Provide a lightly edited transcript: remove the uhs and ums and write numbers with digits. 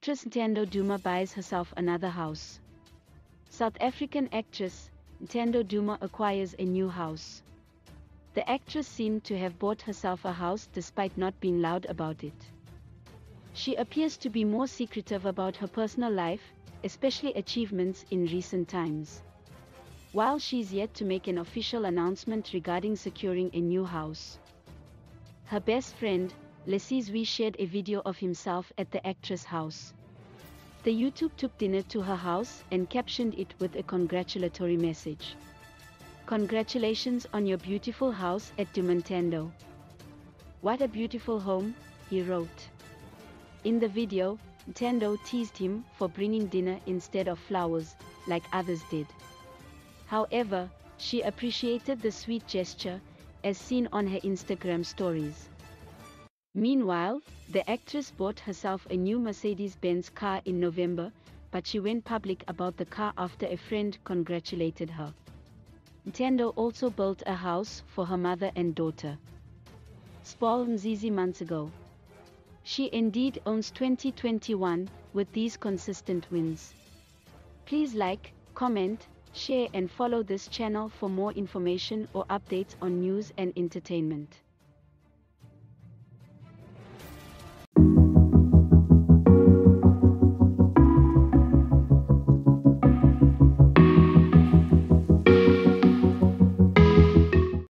Actress Ntando Duma buys herself another house. South African actress Ntando Duma acquires a new house. The actress seemed to have bought herself a house despite not being loud about it. She appears to be more secretive about her personal life, especially achievements in recent times. While she's yet to make an official announcement regarding securing a new house. Her best friend, Leslie Zwi, shared a video of himself at the actress' house. The YouTuber took dinner to her house and captioned it with a congratulatory message. "Congratulations on your beautiful house at Duma Ntando. What a beautiful home," he wrote. In the video, Ntando teased him for bringing dinner instead of flowers, like others did. However, she appreciated the sweet gesture, as seen on her Instagram stories. Meanwhile, the actress bought herself a new Mercedes-Benz car in November, but she went public about the car after a friend congratulated her. Ntando also built a house for her mother and daughter. Spall Mzizi months ago. She indeed owns 2021, with these consistent wins. Please like, comment, share and follow this channel for more information or updates on news and entertainment.